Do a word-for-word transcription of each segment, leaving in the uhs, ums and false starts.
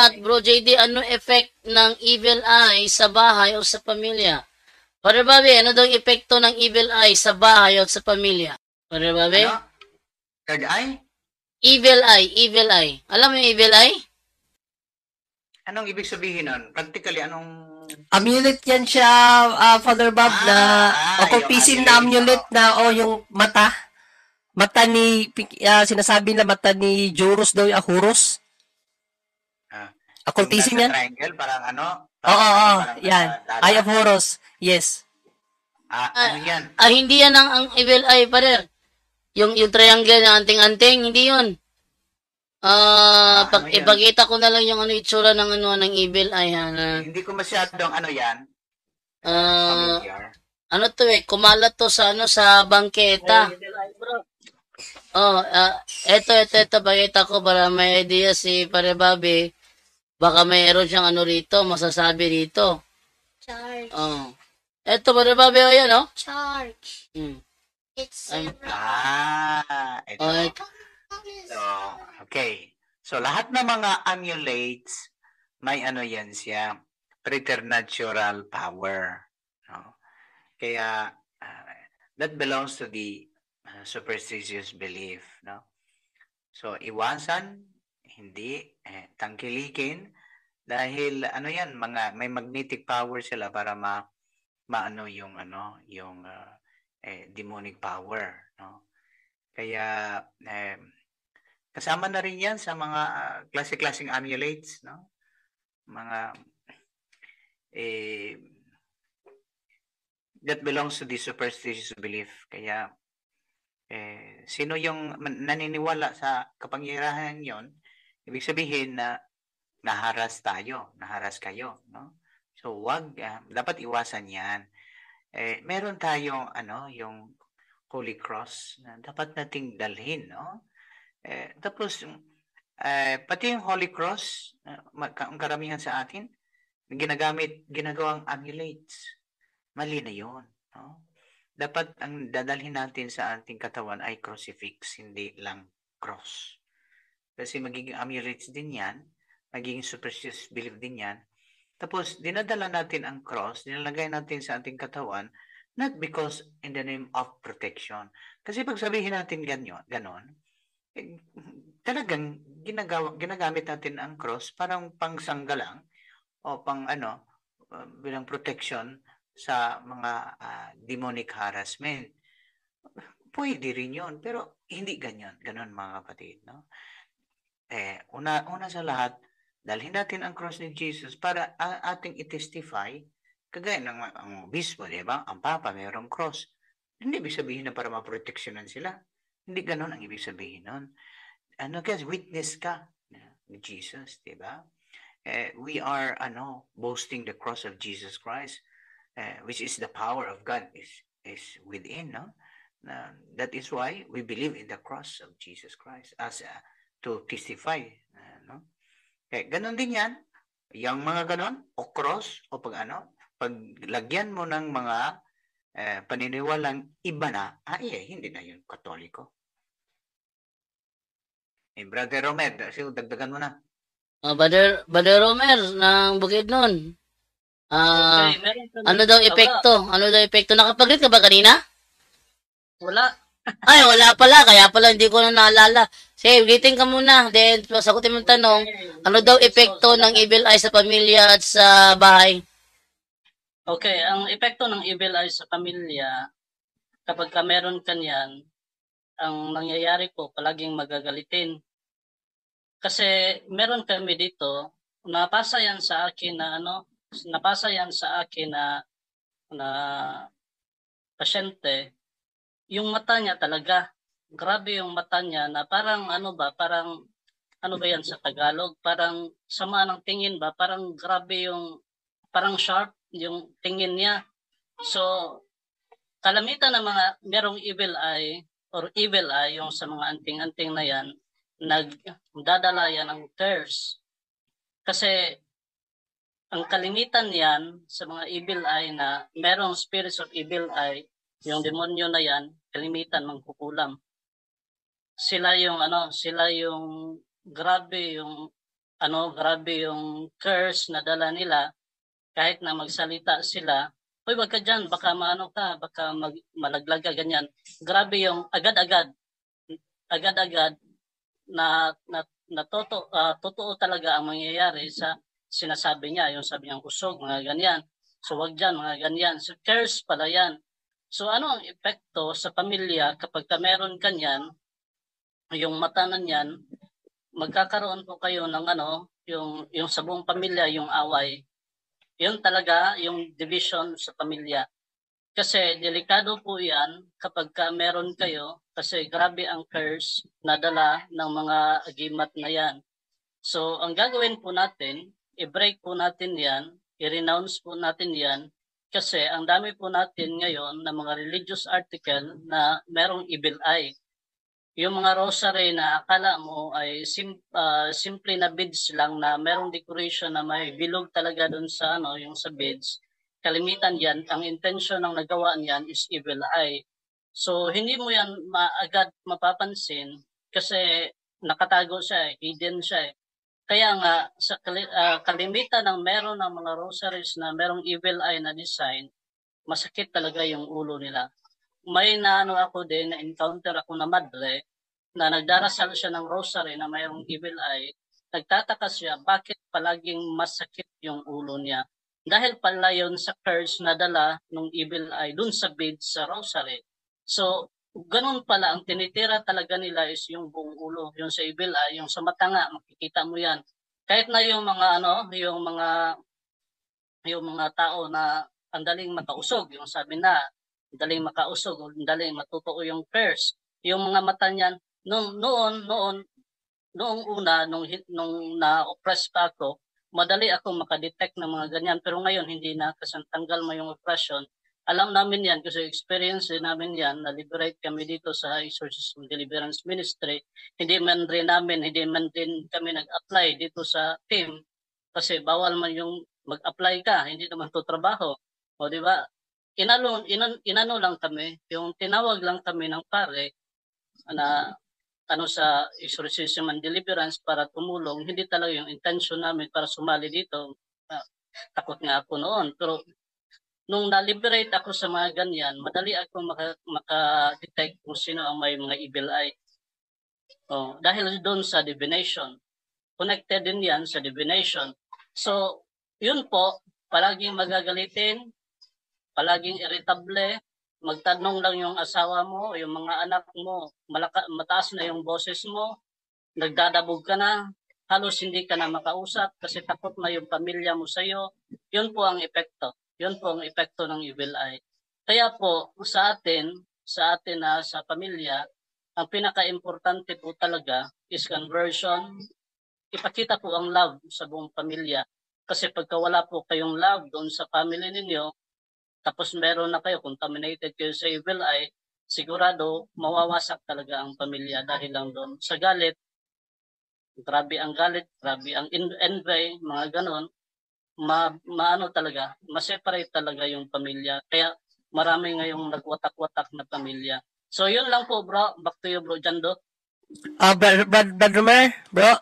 lahat, Bro J D, ano effect ng evil eye sa bahay o sa pamilya? Brother Bobby, ano daw yung epekto ng evil eye sa bahay o sa pamilya? Brother Bobby? Ano? Third eye? Evil eye, evil eye. Alam mo yung evil eye? Anong ibig sabihin nun? Practically, anong... Amulet yan siya, uh, Father Bob, Ah, na ah, occultism yung na amulet, amulet na, o oh, yung mata. Mata ni, uh, sinasabi na mata ni Joros daw yung Horus. Ah, Occultism yung yan? triangle, parang ano? Oo, oo, ano, oo, parang yan. nasa Eye of dada. Horus, yes. Ah, ano yan? Ah, hindi yan ang, ang evil eye, parer. Yung, yung triangle na anting-anting, hindi yun. Ah, Ah, pag ano yun? ipakita ko na lang yung ano itsura ng ano ng evil eye ha, na Hindi ko masyadong ano yan. ah, Familiar. ano to eh, kumalat to sa ano sa bangketa. Oh, ah, eto eto eto pakita ko para may idea si Pare Bobby. Baka mayroon siyang ano rito, masasabi rito. Charge. Oh. Eto Pare Bobby, oh yan oh. Charge. Hmm. It's Ay. zero. Ah, ito. Oh, et- So, okay. So, lahat ng mga amulets, may ano yan siya, preternatural power. No? Kaya, uh, that belongs to the uh, superstitious belief. No? So, iwasan, hindi, eh, tangkilikin, dahil ano yan, mga, may magnetic power sila para ma, maano yung, ano, yung uh, eh, demonic power. No? Kaya, eh, kasama na rin yan sa mga uh, klase-klaseng amulets, no? Mga, eh, that belongs to the superstitious belief. Kaya, eh, sino yung naniniwala sa kapangyarihan yon, ibig sabihin na naharas tayo, naharas kayo, no? So, wag, uh, dapat iwasan yan. Eh, meron tayong, ano, yung Holy Cross na dapat nating dalhin, no? Eh, tapos, eh, pati yung Holy Cross, uh, ang karamihan sa atin, ginagamit, ginagawang amulets. Mali na yun. No? Dapat ang dadalhin natin sa ating katawan ay crucifix, hindi lang cross. Kasi magiging amulets din yan, magiging superstitious belief din yan. Tapos, dinadala natin ang cross, dinalagay natin sa ating katawan, not because in the name of protection. Kasi pag sabihin natin ganyan, ganon, eh, talagang ginagawa, ginagamit natin ang cross parang pangsangga lang o pang ano, uh, bilang protection sa mga uh, demonic harassment. Pwede rin yun, pero hindi ganyan. Ganon mga kapatid. No? Eh, una, una sa lahat, dalhin natin ang cross ni Jesus para uh, ating i-testify, kagaya ng ang obispo, di ba? Ang Papa mayroong cross. Hindi ibig sabihin na para maproteksyonan sila. Hindi ganon ang ibig sabihin nun. Ano kasi, witness ka ni Jesus, di ba? Uh, we are, ano, boasting the cross of Jesus Christ, uh, which is the power of God is is within, no? Uh, that is why we believe in the cross of Jesus Christ as uh, to testify, uh, no? Kaya ganon din yan, yung mga ganon, o cross, o pag ano, paglagyan mo ng mga uh, paniniwalang iba na, ay, eh, hindi na yun Katoliko. Eh, Brother Romed, so dagdagan mo na. Uh, Brother, Brother Romer ng Bukidnon. Ah, uh, okay, ano daw epekto? Ano daw epekto? Nakapag-read ka ba kanina? Wala. Ay, wala pala. Kaya pala hindi ko na naalala. Sige, ulitin ka muna. Then, sagutin mo yung tanong. Ano daw epekto ng evil eye sa pamilya at sa bahay? Okay, ang epekto ng evil eye sa pamilya, kapag ka meron kanyan, ang nangyayari po, palaging magagalitin. Kasi meron kami dito, napasa yan sa akin na ano, napasa yan sa akin na na pasyente, yung mata niya talaga, grabe yung mata niya na parang ano ba, parang ano ba yan sa Tagalog, parang sama ng tingin ba, parang grabe yung, parang sharp yung tingin niya. So, kalamitan ng mga merong evil eye, or evil eye, yung sa mga anting-anting na yan, nagdadala yan ng curse. Kasi, ang kalimitan yan sa mga evil eye na merong spirits of evil eye, yung demonyo na yan, kalimitan mangkukulam. Sila yung ano, sila yung grabe yung ano, grabe yung curse na dala nila, kahit na magsalita sila, "Hoy, wag ka dyan, baka maano ka, baka mag, malaglag ka," ganyan. Grabe yung agad-agad, agad-agad na, na, na toto, ah, totoo talaga ang mangyayari sa sinasabi niya, yung sabi niyang usog, mga ganyan. So wag dyan, mga ganyan. So curse pala yan. So ano ang epekto sa pamilya kapag ka meron kanyan, yung mata na niyan, magkakaroon po kayo ng ano, yung, yung sa buong pamilya, yung away. Yun talaga yung division sa pamilya. Kasi delikado po yan kapag ka meron kayo, kasi grabe ang curse na dala ng mga agimat na yan. So ang gagawin po natin, i-break po natin yan, i-renounce po natin yan, kasi ang dami po natin ngayon na mga religious article na merong evil eye. Yung mga rosary na akala mo ay sim, uh, simple na beads lang na merong decoration na may bilog talaga doon sa ano, yung sa beads. Kalimitan yan, ang intention ng nagawa niyan is evil eye. So hindi mo yan maagad mapapansin kasi nakatago siya, hidden siya. Kaya nga sa uh, kalimitan ng meron ng mga rosaries na merong evil eye na design, masakit talaga yung ulo nila. May naano ako din, na-encounter ako na madre na nagdarasal siya ng rosary na mayroong evil eye. Nagtataka siya bakit palaging masakit yung ulo niya. Dahil pala yun sa curse na dala ng evil eye dun sa beads sa rosary. So, ganun pala, ang tinitira talaga nila is yung buong ulo, yung sa evil eye, yung sa mata nga, makikita mo yan. Kahit na yung mga ano, yung mga yung mga tao na ang daling makausog, yung sabi na, ang daling makausog, ang daling matutuo yung curse. Yung mga mata niyan, noon, noon, noon, noong una, nung, nung na-oppress pa ako, madali ako makadetect ng mga ganyan. Pero ngayon, hindi na, kasi tanggal mo yung oppression. Alam namin yan, kasi experience din namin yan, na-liberate kami dito sa Exorcism Deliverance Ministry. Hindi man rin namin, hindi man din kami nag-apply dito sa team, kasi bawal man yung mag-apply ka, hindi naman to trabaho. O di ba? Inano, inan, inano lang kami, yung tinawag lang kami ng pare na ano sa exorcism and deliverance para tumulong. Hindi talaga yung intention namin para sumali dito. Uh, takot nga ako noon. Pero nung na-liberate ako sa mga ganyan, madali ako maka, maka-detect kung sino ang may mga evil eye. Oh, dahil doon sa divination. Connected din yan sa divination. So, yun po, palaging magagalitin, palaging irritable, magtanong lang yung asawa mo, yung mga anak mo, malaka, mataas na yung boses mo, nagdadabog ka na, halos hindi ka na makausap kasi takot na yung pamilya mo sa'yo. Yun po ang epekto. Yun po ang epekto ng evil eye. Kaya po, sa atin, sa atin na sa pamilya, ang pinaka-importante po talaga is conversion. Ipakita po ang love sa buong pamilya. Kasi pagka wala po kayong love doon sa family ninyo, tapos meron na kayo, contaminated kayo sa evil eye, sigurado mawawasak talaga ang pamilya dahil lang doon sa galit. Grabe ang galit, grabe ang envy, mga ganon. Ma, maano talaga, ma-separate talaga yung pamilya. Kaya marami ngayong nagwatak-watak na pamilya. So yun lang po bro, back to you bro Jando. Ah, uh, Brother Brad, Brad Mer, bro.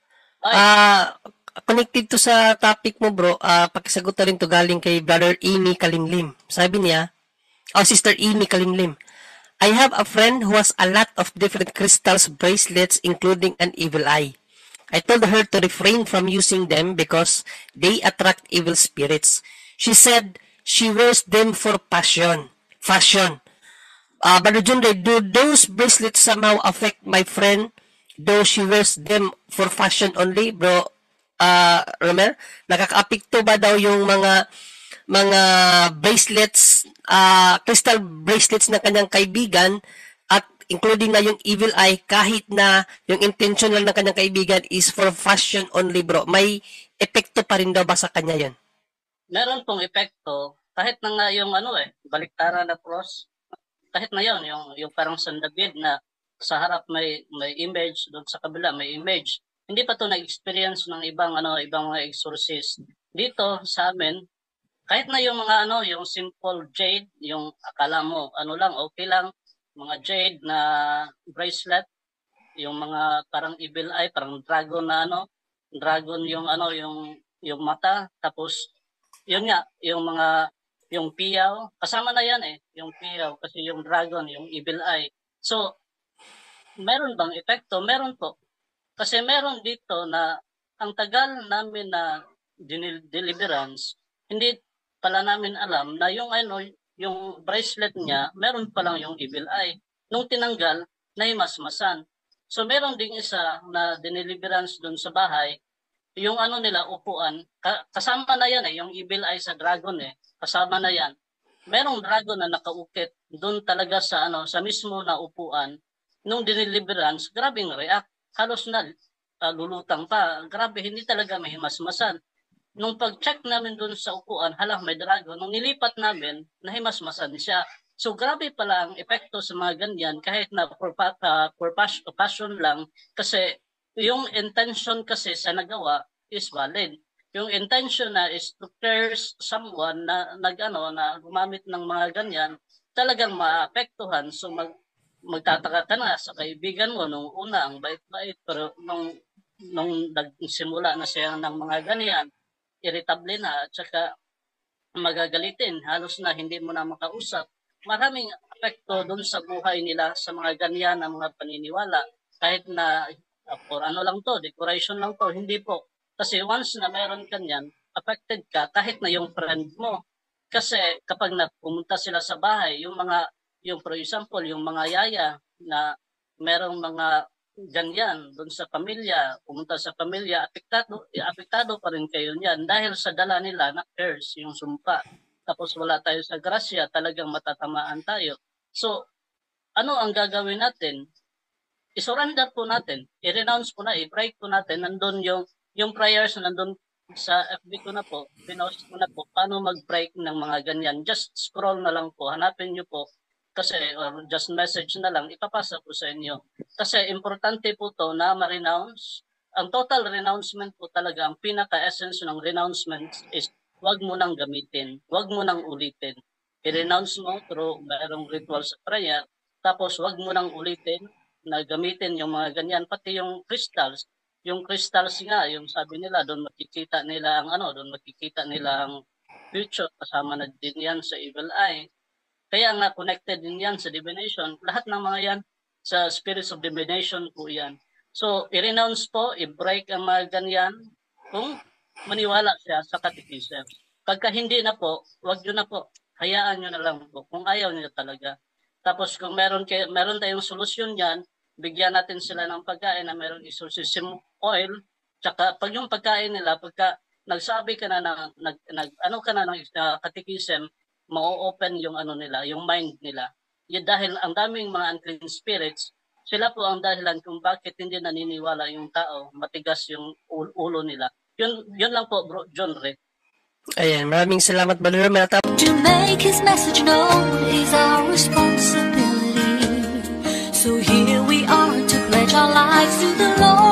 Ah, uh, connected to sa topic mo bro, uh, pakisagot na rin to galing kay Brother Amy Kalimlim. Sabi niya, oh Sister Amy Kalimlim, I have a friend who has a lot of different crystals bracelets including an evil eye. I told her to refrain from using them because they attract evil spirits. She said she wears them for passion, fashion. Uh, Brother Junre, do those bracelets somehow affect my friend though she wears them for fashion only, bro? Uh, Romer, nakaka-apekto ba daw yung mga mga bracelets, uh, crystal bracelets ng kanyang kaibigan at including na yung evil eye kahit na yung intentional ng kanyang kaibigan is for fashion only, bro? May epekto pa rin daw ba sa kanya yun? Meron pong epekto kahit na nga yung ano eh, baliktaran na cross. Kahit na yun, yung, yung parang San David na sa harap may may image, doon sa kabila may image. Hindi pa to na-experience ng ibang ano, ibang mga exorcist. Dito sa amin, kahit na yung mga ano, yung simple jade, yung akala mo ano lang, okay lang, mga jade na bracelet, yung mga parang evil eye, parang dragon na ano, dragon yung ano, yung yung mata, tapos yun nga, yung mga yung piyaw, kasama na yan eh, yung piyaw kasi yung dragon, yung evil eye. So, meron bang epekto? Meron po. Kasi meron dito na ang tagal namin na deliverance, hindi pala namin alam na yung ano, yung bracelet niya, meron pa lang yung evil eye. Nung tinanggal, nahimasmasan. So meron ding isa na dineliverance dun sa bahay, yung ano nila, upuan, kasama na yan eh, yung evil eye sa dragon eh, kasama na yan. Merong dragon na nakaukit dun talaga sa ano, sa mismo na upuan. Nung dineliverance, grabing react. Halos na uh, lulutang pa. Grabe, hindi talaga mahimasmasan. Nung pag-check namin dun sa upuan, hala, may dragon. Nung nilipat namin, nahimasmasan siya. So, grabe pala ang epekto sa mga ganyan, kahit na for, uh, for passion lang, kasi yung intention kasi sa nagawa is valid. Yung intention na is to curse someone na nagano na gumamit ng mga ganyan, talagang maapektuhan. So, mag magtataka ka na sa kaibigan mo nung una ang bait-bait, pero nung nung nagsimula na siya ng mga ganyan, irritable na at saka magagalitin, halos na hindi mo na makausap. Maraming apekto doon sa buhay nila sa mga ganyan na mga paniniwala. Kahit na uh, for ano lang to, decoration lang to, hindi po. Kasi once na meron kanyan, affected ka kahit na yung friend mo. Kasi kapag pumunta sila sa bahay, yung mga yung for example, yung mga yaya na merong mga ganyan doon sa pamilya, pumunta sa pamilya, apektado, apektado pa rin kayo niyan dahil sa dala nila na curse, yung sumpa. Tapos wala tayo sa grasya, talagang matatamaan tayo. So, ano ang gagawin natin? I-surrender po natin, i-renounce po na, i-break po natin, nandun yung, yung prayers, nandun sa F B ko na po, pinost ko na po, paano mag-break ng mga ganyan. Just scroll na lang po, hanapin nyo po, kasi or just message na lang, ipapasa po sa inyo. Kasi importante po to na ma-renounce. Ang total renouncement po talaga, ang pinaka-essence ng renouncement is huwag mo nang gamitin, huwag mo nang ulitin. I-renounce mo through mayroong ritual sa prayer, tapos huwag mo nang ulitin na gamitin yung mga ganyan, pati yung crystals. Yung crystals nga, yung sabi nila, doon makikita nila ang ano, doon makikita nila ang future, kasama na din yan sa evil eye. Kaya nga connected din yan sa divination. Lahat ng mga yan sa spirits of divination po yan. So, i-renounce po, i-break ang mga ganyan kung maniwala siya sa catechism. Pagka hindi na po, wag nyo na po. Hayaan nyo na lang po kung ayaw nyo talaga. Tapos kung meron, kay, meron tayong solusyon yan, bigyan natin sila ng pagkain na meron exorcism oil. Tsaka pag yung pagkain nila, pagka nagsabi ka na ng, nag, nag, ano ka na ng uh, catechism, ma-open yung ano nila, yung mind nila. Yun dahil ang daming mga unclean spirits, sila po ang dahilan kung bakit hindi naniniwala yung tao, matigas yung ulo nila. Yun, yun lang po, bro, John Ray. Ayan, maraming salamat, Brother Romel. To make his message known is our responsibility. So here we are to pledge our lives to the Lord.